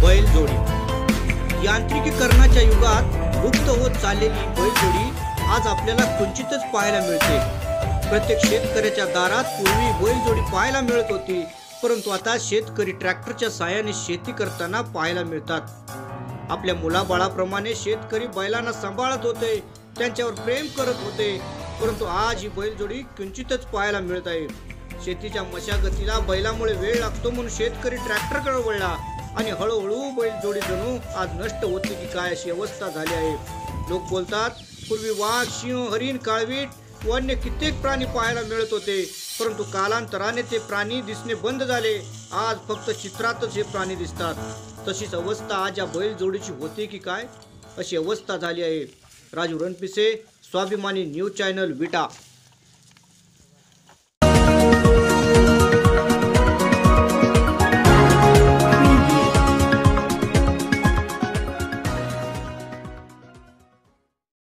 बैलजोडी यांत्रिकीकरणाच्या युगात लुप्त होत चाललेली बैलजोडी आज आपल्याला क्वचितच पाहायला मिळते। प्रत्येक शेतकऱ्याच्या दारात पूर्वी बैलजोडी पाहायला मिळत होती, परंतु आता शेतकरी ट्रॅक्टरच्या साहाय्याने शेती करताना पाहायला मिळतात। आपल्या मुलाबाळाप्रमाणे शेतकरी बैलांना सांभाळत होते, त्यांच्यावर प्रेम करत होते, परंतु आज ही बैलजोडी क्वचितच पाहायला मिळत आहे। शेतीच्या मशागतीला बैलामुळे वेळ लागतो म्हणून शेतकरी ट्रॅक्टरकडे वळला आणि हळूहळू बैलजोडी जणू आज नष्ट होते की काय अशी अवस्था झाली आहे। लोक बोलतात, पूर्वी वाघ, सिंह, हरिण, काळवीट व अन्य कित्येक प्राणी पाहायला मिळत होते, परंतु कालांतराने ते प्राणी दिसणे बंद झाले। आज फक्त चित्रातच हे प्राणी दिसतात। तशीच अवस्था आज या बैलजोडीची होते की काय अशी अवस्था झाली आहे। राजू रणपिसे, स्वाभिमानी न्यूज चॅनल, विटा।